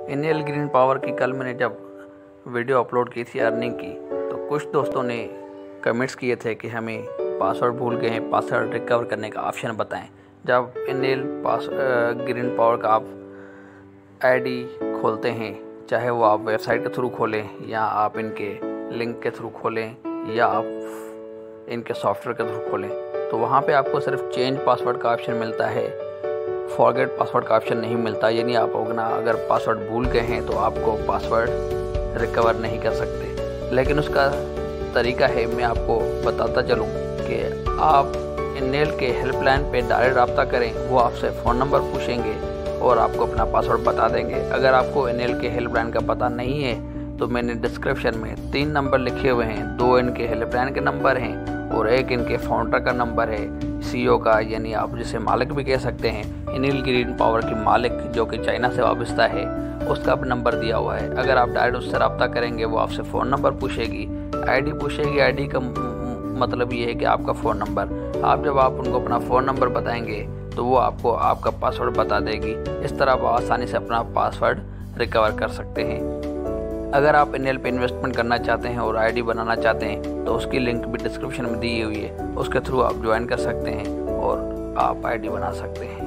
NL green power की कल मैंने जब वीडियो अपलोड की थी अर्निंग की, तो कुछ दोस्तों ने कमेंट्स किए थे कि हमें पासवर्ड भूल गए हैं, पासवर्ड रिकवर करने का ऑप्शन बताएं। जब एनएल ग्रीन पावर का आप आईडी खोलते हैं, चाहे वो आप वेबसाइट के थ्रू खोलें या आप इनके लिंक के थ्रू खोलें या आप इनके सॉफ्टवेयर के थ्रू खोलें, तो वहाँ पे आपको सिर्फ चेंज पासवर्ड का ऑप्शन मिलता है, फॉरगेट पासवर्ड का ऑप्शन नहीं मिलता। यानी आप अगर पासवर्ड भूल गए हैं तो आपको पासवर्ड रिकवर नहीं कर सकते। लेकिन उसका तरीका है, मैं आपको बताता चलूँ कि आप एनएल के हेल्पलाइन पे डायरेक्ट रब्ता करें। वो आपसे फ़ोन नंबर पूछेंगे और आपको अपना पासवर्ड बता देंगे। अगर आपको एनएल के हेल्पलाइन का पता नहीं है तो मैंने डिस्क्रिप्शन में 3 नंबर लिखे हुए हैं। 2 इनके हेल्पलाइन के नंबर हैं और 1 इनके फाउंडर का नंबर है, सीईओ का, यानी आप जिसे मालिक भी कह सकते हैं। एनएल ग्रीन पावर की मालिक जो कि चाइना से वाबस्ता है, उसका भी नंबर दिया हुआ है। अगर आप डायरेक्ट उससे रब्ता करेंगे, वो आपसे फ़ोन नंबर पूछेगी, आईडी पूछेगी। आईडी का मतलब ये है कि आपका फ़ोन नंबर। जब आप उनको अपना फ़ोन नंबर बताएंगे तो वो आपको आपका पासवर्ड बता देगी। इस तरह आप आसानी से अपना पासवर्ड रिकवर कर सकते हैं। अगर आप एनएल पे इन्वेस्टमेंट करना चाहते हैं और आईडी बनाना चाहते हैं तो उसकी लिंक भी डिस्क्रिप्शन में दी हुई है, उसके थ्रू आप ज्वाइन कर सकते हैं और आप आईडी बना सकते हैं।